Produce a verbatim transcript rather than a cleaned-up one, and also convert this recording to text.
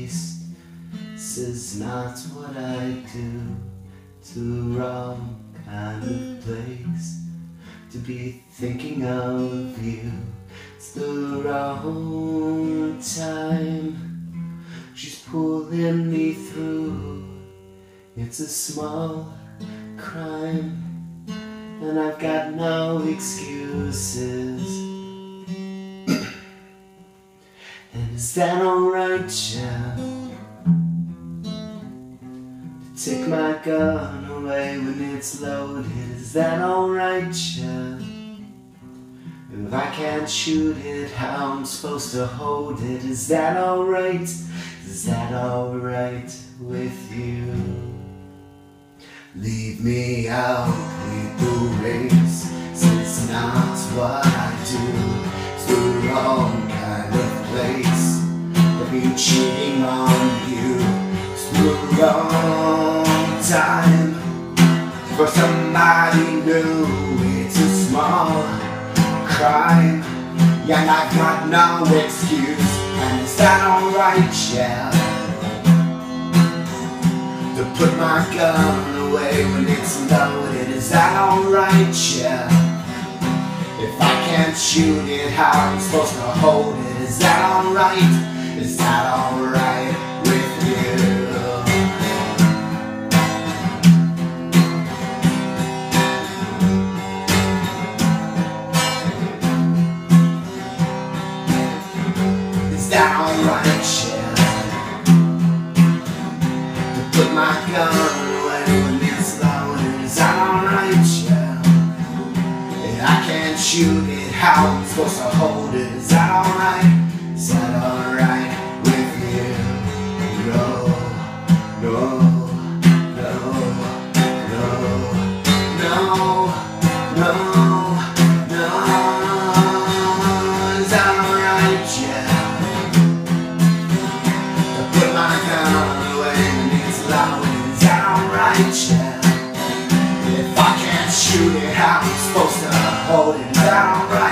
waste. This is not what I do. It's the wrong kind of place to be thinking of you. It's the wrong time. She's pulling me through. It's a small crime, and I've got no excuses. And is that alright, child? To take my gun away when it's loaded. Is that alright, child? If I can't shoot it, how I'm supposed to hold it? Is that alright? Is that alright with you? Leave me out with the race. It's not what I do. It's the wrong kind of place to be cheating on you. It's the wrong time for somebody new. It's a small crime, yeah, and I've got no excuse. And is that alright, yeah? To put my gun away when it's loaded. Is that alright, yeah? If I can't shoot it, how I'm supposed to hold it? Is that alright? Is that alright with you? Is that alright, yeah? To put my gun away when it's loaded. Is that alright, yeah? If I can't shoot it, how I'm supposed to hold it? Is that alright? Is that alright with you? No, no, no, no, no, no, no. Is that alright, yeah? To put my gun away when it's loaded. Is that alright, yeah? If I can't shoot it, how I'm supposed to hold it? Is that alright?